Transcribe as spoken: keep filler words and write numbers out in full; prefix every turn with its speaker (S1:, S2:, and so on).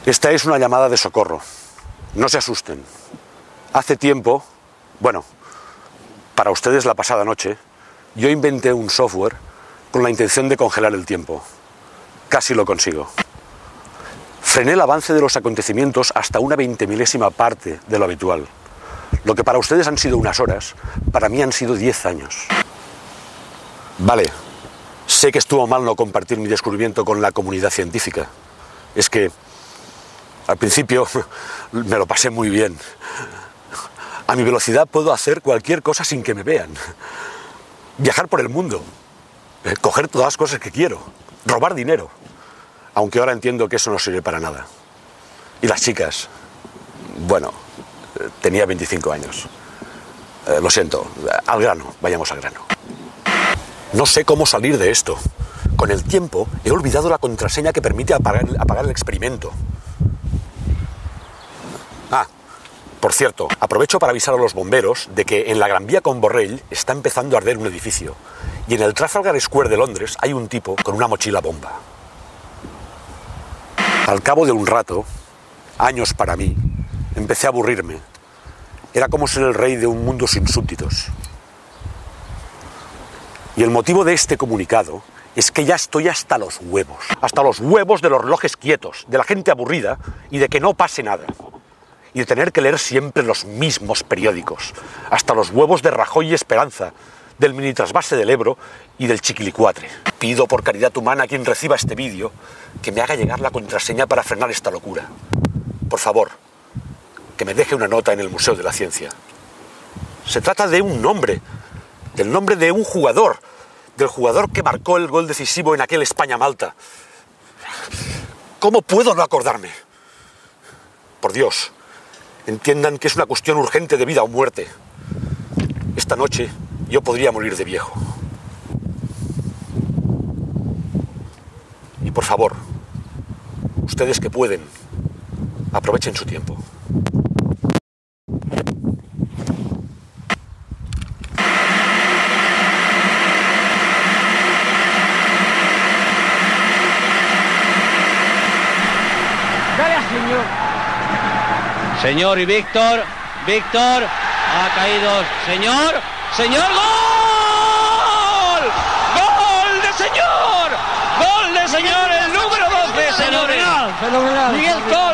S1: Esta es una llamada de socorro. No se asusten. Hace tiempo, bueno, para ustedes la pasada noche, yo inventé un software con la intención de congelar el tiempo. Casi lo consigo. Frené el avance de los acontecimientos hasta una veintemilésima parte de lo habitual. Lo que para ustedes han sido unas horas, para mí han sido diez años. Vale, sé que estuvo mal no compartir mi descubrimiento con la comunidad científica. Es que al principio me lo pasé muy bien. A mi velocidad puedo hacer cualquier cosa sin que me vean. Viajar por el mundo, coger todas las cosas que quiero, robar dinero. Aunque ahora entiendo que eso no sirve para nada. Y las chicas, bueno, tenía veinticinco años. Eh, lo siento, al grano, vayamos al grano. No sé cómo salir de esto. Con el tiempo he olvidado la contraseña que permite apagar, apagar el experimento. Ah, por cierto, aprovecho para avisar a los bomberos de que en la Gran Vía con Borrell está empezando a arder un edificio. Y en el Trafalgar Square de Londres hay un tipo con una mochila bomba. Al cabo de un rato, años para mí, empecé a aburrirme. Era como ser el rey de un mundo sin súbditos. Y el motivo de este comunicado es que ya estoy hasta los huevos. Hasta los huevos de los relojes quietos, de la gente aburrida y de que no pase nada. Y de tener que leer siempre los mismos periódicos. Hasta los huevos de Rajoy y Esperanza, del mini trasvase del Ebro y del Chiquilicuatre. Pido por caridad humana a quien reciba este vídeo que me haga llegar la contraseña para frenar esta locura. Por favor, que me deje una nota en el Museo de la Ciencia. Se trata de un nombre, del nombre de un jugador, del jugador que marcó el gol decisivo en aquel España-Malta. ¿Cómo puedo no acordarme? Por Dios, entiendan que es una cuestión urgente de vida o muerte. Esta noche yo podría morir de viejo. Y por favor, ustedes que pueden, aprovechen su tiempo.
S2: Dale a señor.
S3: Señor y Víctor, Víctor, ha caído, señor, señor, ¡gol! ¡Gol de señor! ¡Gol de señor! El número doce, señores.
S2: Fenomenal, fenomenal.
S3: Miguel Cos.